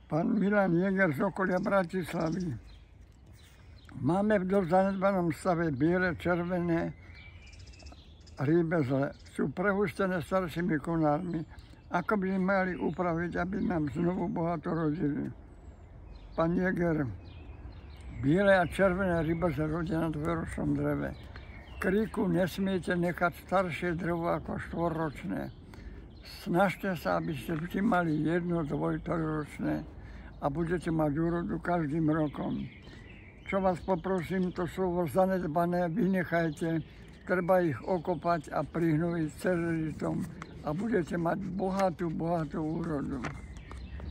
Pán Milan Jäger z okolia Bratislavy. Máme v dosť zanedbanom stave biele, červené rýbezle. Sú prehustené staršími konármi. Ako by sme mali upraviť, aby nám znovu bohato rodili? Pán Jäger, biele a červené rýbezle rodia na dvojročnom dreve. V kríku nesmiete nechať staršie drevo ako 4-ročné. Snažte sa, aby ste vždy mali 1, 2, 3-ročné a budete mať úrodu každým rokom. Čo vás poprosím, to slovo zanedbané vynechajte, treba ich okopať a prihnojiť celeritom a budete mať bohatú úrodu.